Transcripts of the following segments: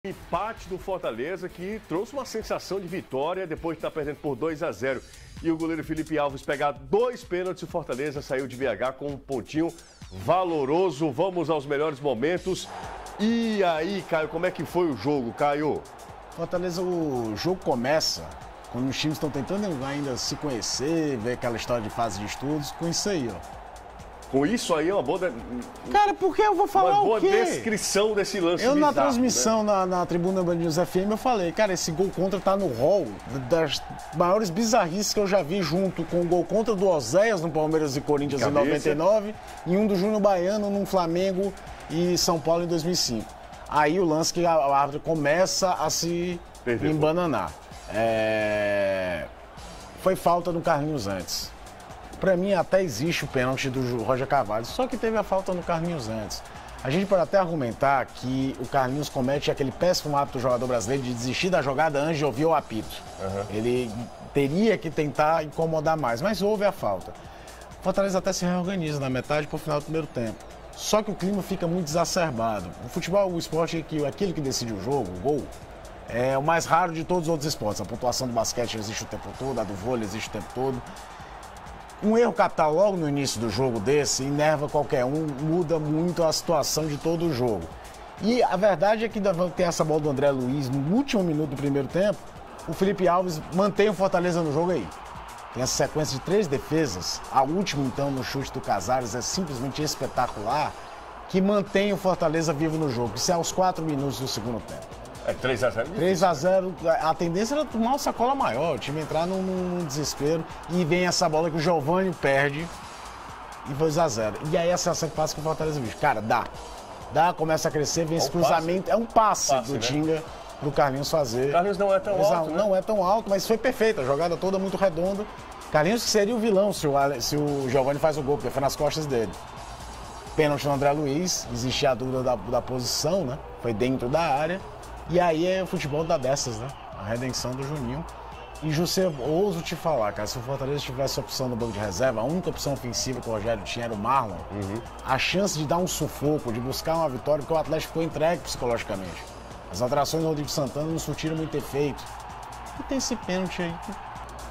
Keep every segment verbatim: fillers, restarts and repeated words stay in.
Empate do Fortaleza que trouxe uma sensação de vitória depois de estar perdendo por dois a zero. E o goleiro Felipe Alves pegar dois pênaltis, o Fortaleza saiu de B H com um pontinho valoroso. Vamos aos melhores momentos. E aí, Caio, como é que foi o jogo, Caio? Fortaleza, o jogo começa quando os times estão tentando ainda se conhecer, ver aquela história de fase de estudos, com isso aí, ó. Com isso aí, é uma boa... Cara, porque eu vou falar uma boa o quê? descrição desse lance Eu, bizarro, na transmissão, né? na, na tribuna Band News F M, eu falei, cara, esse gol contra tá no rol das maiores bizarrices que eu já vi, junto com o gol contra do Oséias no Palmeiras e Corinthians em noventa e nove e um do Júnior Baiano no Flamengo e São Paulo em dois mil e cinco. Aí o lance que a árbitra começa a se Perdeu. embananar. É... Foi falta do Carlinhos antes. Pra mim, até existe o pênalti do Roger Carvalho, só que teve a falta no Carlinhos antes. A gente pode até argumentar que o Carlinhos comete aquele péssimo hábito do jogador brasileiro de desistir da jogada antes de ouvir o apito. Uhum. Ele teria que tentar incomodar mais, mas houve a falta. O Fortaleza até se reorganiza na metade pro final do primeiro tempo. Só que o clima fica muito exacerbado. O futebol, o esporte, é que aquele que decide o jogo, o gol, é o mais raro de todos os outros esportes. A pontuação do basquete existe o tempo todo, a do vôlei existe o tempo todo. Um erro capital logo no início do jogo desse enerva qualquer um, muda muito a situação de todo o jogo. E a verdade é que tem essa bola do André Luiz no último minuto do primeiro tempo, o Felipe Alves mantém o Fortaleza no jogo aí. Tem essa sequência de três defesas, a última então no chute do Casares é simplesmente espetacular, que mantém o Fortaleza vivo no jogo. Isso é aos quatro minutos do segundo tempo. É três a zero? três a zero, a tendência era tomar uma sacola maior, o time entrar num, num desespero e vem essa bola que o Giovani perde e dois a zero. E aí a sensação que passa com o Fortaleza, bicho, cara, dá. Dá, começa a crescer, vem é esse um cruzamento, passe. é um passe, passe do né? Tinga pro Carlinhos fazer. O Carlinhos não é tão Mas, alto, Não né? é tão alto, mas foi perfeito, a jogada toda muito redonda. Carlinhos seria o vilão se o, se o Giovani faz o gol, porque foi nas costas dele. Pênalti no André Luiz, existia a dúvida da, da posição, né? Foi dentro da área. E aí é o futebol da dessas, né? A redenção do Juninho. E José, ouso te falar, cara, se o Fortaleza tivesse a opção no banco de reserva, a única opção ofensiva que o Rogério tinha era o Marlon, uhum. a chance de dar um sufoco, de buscar uma vitória, porque o Atlético ficou entregue psicologicamente. As alterações do Rodrigo Santana não surtiram muito efeito. E tem esse pênalti aí que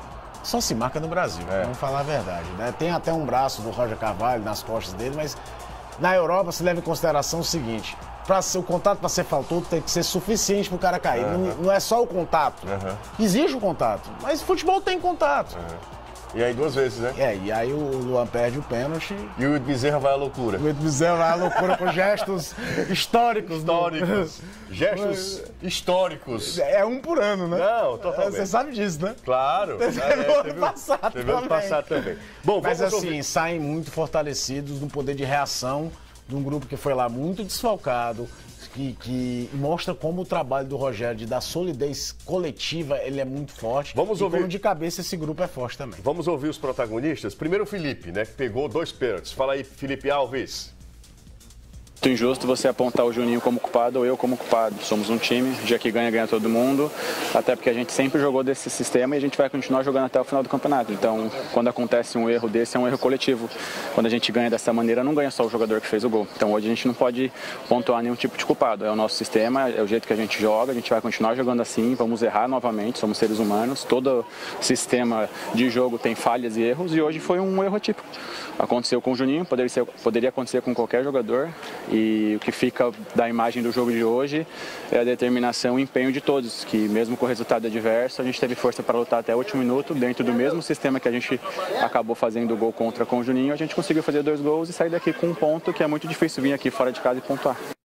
só se marca no Brasil, é. vamos falar a verdade, né? Tem até um braço do Roger Carvalho nas costas dele, mas na Europa se leva em consideração o seguinte: Pra ser, o contato para ser faltoso tem que ser suficiente para o cara cair. Uhum. Não, não é só o contato. Uhum. Existe o contato, mas futebol tem contato. Uhum. E aí duas vezes, né? É, e aí o Luan perde o pênalti. E o Bezerra vai à loucura. O Bezerra vai à loucura com gestos históricos. Históricos. Do... Gestos históricos. É um por ano, né? Não, totalmente. Você sabe disso, né? Claro. Teve é, ano teve, passado teve também. ano passado também. Bom, mas assim, ouvir. saem muito fortalecidos no poder de reação de um grupo que foi lá muito desfalcado, Que, que mostra como o trabalho do Rogério de dar solidez coletiva, ele é muito forte. Vamos e ouvir. como de cabeça esse grupo é forte também. Vamos ouvir os protagonistas. Primeiro o Felipe, né, que pegou dois pênaltis. Fala aí, Felipe Alves. Muito injusto você apontar o Juninho como culpado ou eu como culpado. Somos um time, já que ganha, ganha todo mundo, até porque a gente sempre jogou desse sistema e a gente vai continuar jogando até o final do campeonato. Então, quando acontece um erro desse, é um erro coletivo. Quando a gente ganha dessa maneira, não ganha só o jogador que fez o gol. Então, hoje a gente não pode pontuar nenhum tipo de culpado. É o nosso sistema, é o jeito que a gente joga, a gente vai continuar jogando assim, vamos errar novamente, somos seres humanos. Todo sistema de jogo tem falhas e erros e hoje foi um erro atípico. Aconteceu com o Juninho, poderia, ser, poderia acontecer com qualquer jogador. E o que fica da imagem do jogo de hoje é a determinação e empenho de todos, que mesmo com o resultado adverso, a gente teve força para lutar até o último minuto, dentro do mesmo sistema que a gente acabou fazendo o gol contra com o Juninho, a gente conseguiu fazer dois gols e sair daqui com um ponto que é muito difícil vir aqui fora de casa e pontuar.